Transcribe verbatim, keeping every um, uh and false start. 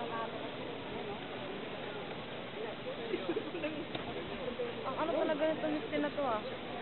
Ang ano talaga nito mistin na to ah.